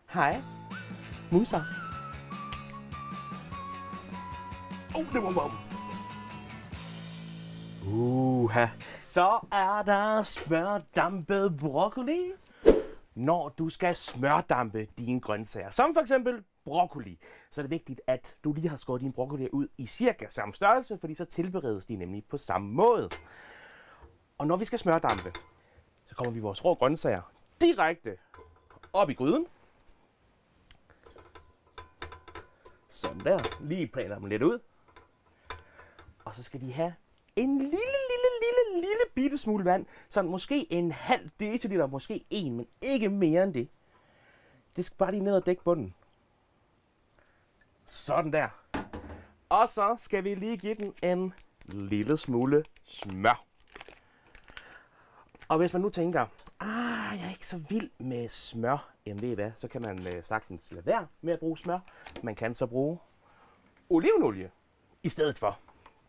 Hej. Muser. Det var bom. Så er der smørdampet broccoli. Når du skal smørdampe dine grøntsager, som for eksempel broccoli, så er det vigtigt, at du lige har skåret dine broccoli ud i cirka samme størrelse, fordi så tilberedes de nemlig på samme måde. Og når vi skal smørdampe, så kommer vi vores rå grøntsager direkte op i gryden. Sådan der. Lige planer dem lidt ud. Og så skal de have en lille bitte smule vand. Sådan måske en halv deciliter, måske en, men ikke mere end det. Det skal bare lige ned og dække bunden. Sådan der. Og så skal vi lige give den en lille smule smør. Og hvis man nu tænker, jeg er ikke så vild med smør, jamen ved I hvad, så kan man sagtens lade være med at bruge smør. Man kan så bruge olivenolie i stedet for.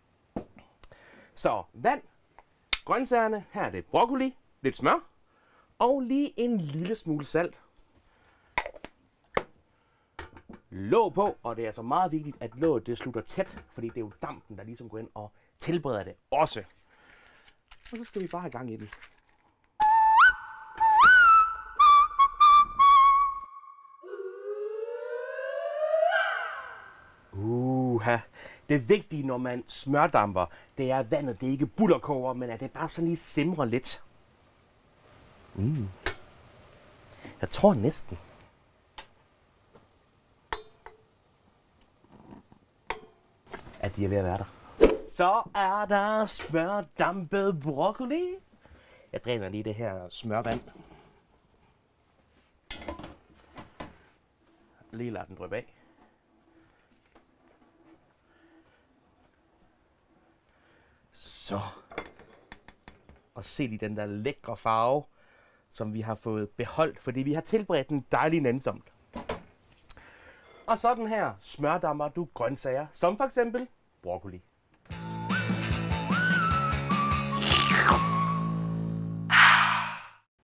Så vand, grøntsagerne, her er det broccoli, lidt smør og lige en lille smule salt. Låg på, og det er altså meget vigtigt, at låget det slutter tæt, fordi det er jo dampen, der ligesom går ind og tilbereder det også. Og så skal vi bare have gang i den. Det vigtige, når man smørdamper, det er, at vandet det ikke bullerkoger, men at det bare sådan lige simrer lidt. Jeg tror næsten. At de er ved at være der. Så er der smørdampet broccoli. Jeg dræner lige det her smørvand. Lige lader den dryppe af. Så. Og se lige den der lækre farve, som vi har fået beholdt, fordi vi har tilberedt den dejligt nænsomt. Og sådan her smørdamper du grøntsager, som for eksempel broccoli.